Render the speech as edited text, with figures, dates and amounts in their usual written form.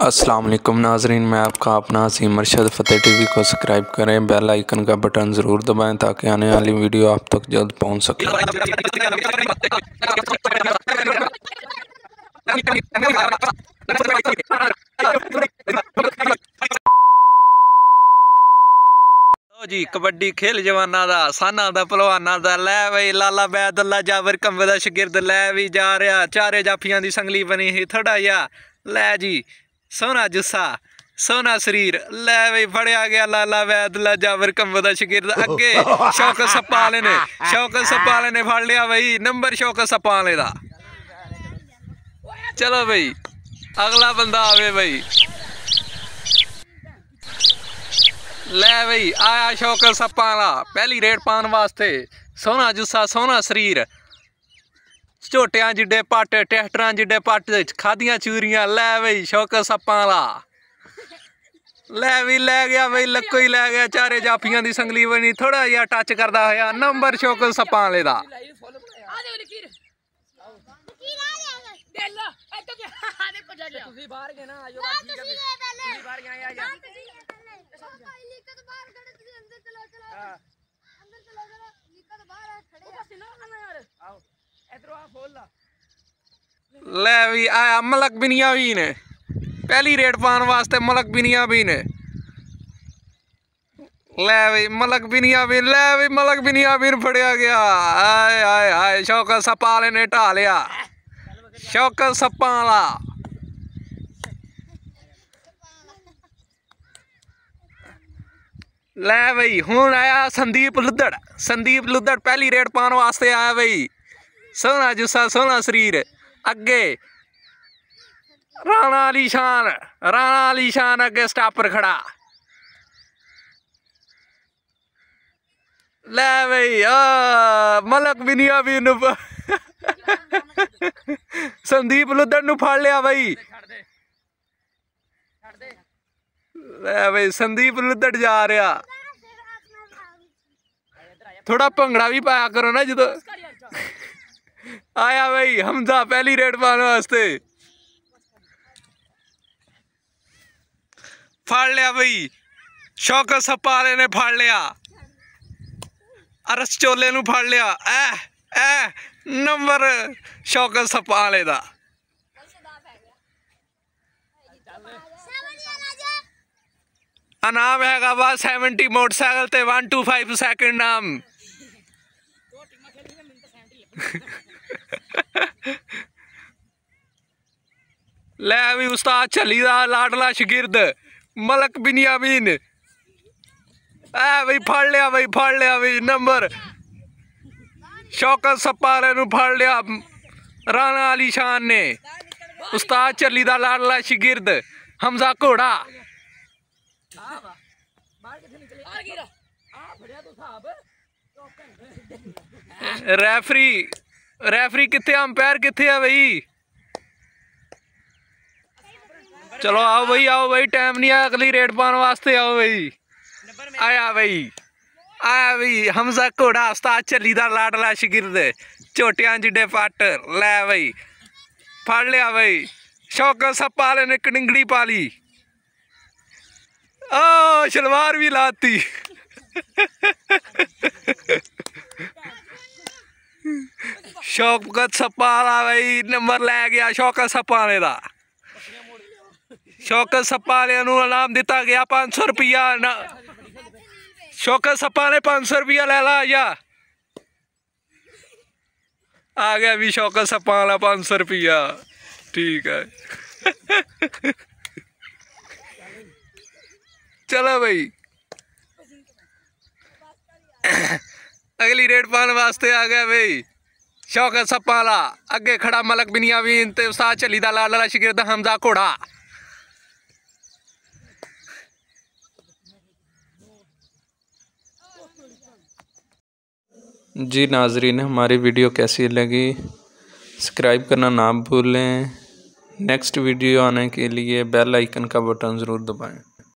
अस्सलाम वालेकुम नाज़रीन, मैं आपका अपना हसीम अरशद। फ़तेह टीवी को सब्सक्राइब करें, बेल आइकन का बटन ज़रूर दबाएं ताकि आने वाली वीडियो आप तक जल्द पहुंच सके। जी कबड्डी खेल जवाना दा साना दा पहलवाना दा लै बई लाला बैदुल्ला जाबर कंबे दा शगिर्द लै भी जा रहा चारे जाफियां दी संगली बनी ही थोड़ा या लै जी सोना जुस्सा सोना शरीर लै बई फड़िया गया लाला बैदुल्ला जाबर कंबे दा शगिर्द अगे शौकत सप्पा वाले ने फड़ लिया बई नंबर शौकत सप्पा वाले दा। चलो बई अगला बंदा आवे बई लै बई आया शौकत सप्पा वाला पहली रेड पाने वास्ते सोना जुस्सा सोना शरीर झोटियां जिड्डे पट ट्रैक्टरां जिड्डे पट खादियां चूरियां लै बई शौकत सप्पा वाला लै भी लै गया बई लक्को ही लै गया चारे जाफियां दी संगली बनी थोड़ा जिहा टच करदा होया नंबर शौकत सप्पा वाले दा। लै भी आया मलक बिनिया भी ने पहली रेड पाने वास्ते मलक बिनिया भी ने लै भी मलक बिनिया भी लै भी मलक बिनिया भी फड़िया गया। आए आए आए शौकत सप्पा वाले ने ढा लिया शौकत सप्पा वाला। लै बई हूँ आया संदीप लुद्धड़ पहली रेड पाने वास्ते आया बई सोना जुस्सा सोना शरीर अगे राणा अली शान अगे स्टापर खड़ा लै बई मलक बिनिया भी संदीप लुद्धड़ नू फड़ लिया बई लै बई संदीप लुद्धड़ जा रहा थोड़ा भंगड़ा भी पाया करो ना जो आया बई हमजा पहली रेड पाने वास्ते फड़ लिया बई शौकत सप्पा वाले ने फड़ लिया अरस चोले नू फड़ लिया ए नंबर शौकत सप्पा वाले दा। नाम हैगा वा 70 मोटरसाइकिल ते 125 सेकंड नाम लै भी उस्ताद छली दा लाडला शगिर्द मलक बिनियामीन बई फड़ लिया बई नंबर शौकत सप्पा वाले नू फड़ लिया राणा अली शान ने उस्ताद छली दा लाडला शगिर्द हमजा घोड़ा। रेफरी किथे अंपायर किथे है बई चलो आओ बई टाइम नहीं आया अगली रेड पाने वास्ते आओ बई आया बई हमजा घोड़ा उस्ताद छली दा लाडला शगिर्द झोटियां जिड्डे पट लै बई फड़ लिया बई शौकत सप्पा वाले ने कनिंगड़ी पा ली शलवार भी लाती शौकत सप्पा वाला बई नंबर लै गया शौकत सप्पा वाले दा। शौकत सप्पा वाले नू इनाम दिता गया 500 रुपया शौकत सप्पा ने 500 रुपया लै ला या आ गया भी शौकत सप्पा वाला 500 रुपया ठीक है। चलो भाई अगली रेड पाने वास्ते आ गया भाई शौकत सप्पा वाला अगे खड़ा मलक बिनियामीन ते उस्ताद छली दा लाडला शगिर्द हमजा घोड़ा। जी नाजरीन, हमारी वीडियो कैसी लगी सब्सक्राइब करना ना भूलें। नेक्स्ट वीडियो आने के लिए बेल आइकन का बटन ज़रूर दबाएं।